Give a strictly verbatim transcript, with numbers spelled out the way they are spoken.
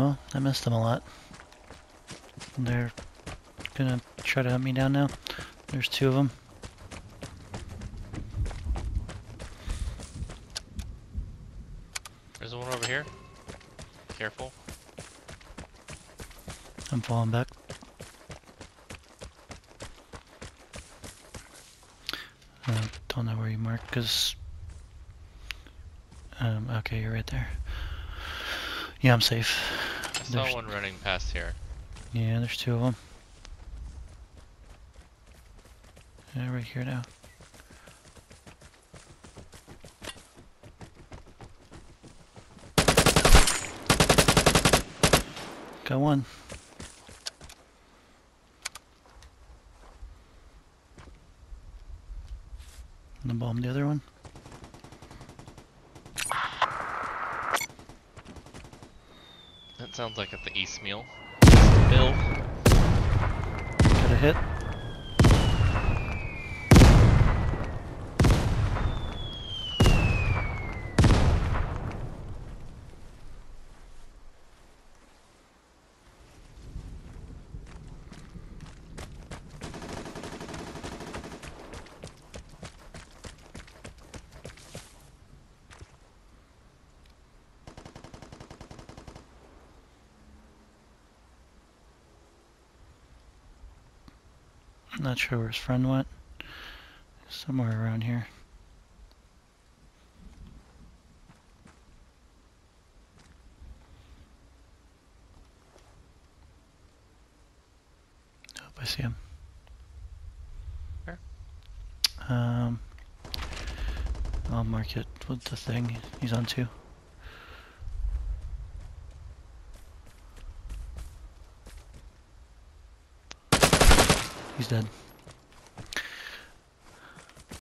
Well, I missed them a lot. They're gonna try to hunt me down now. There's two of them. There's one over here. Careful. I'm falling back. I don't know where you marked, because... Um, okay, you're right there. Yeah, I'm safe. I saw There's, one running past here. yeah, there's two of them. Yeah, right here now. Got one. And the bomb the other one. That sounds like at the East Meal. Bill. Got a hit. I'm not sure where his friend went. Somewhere around here. Oh, I see him. Where? Um, I'll mark it with the thing he's on two. He's dead.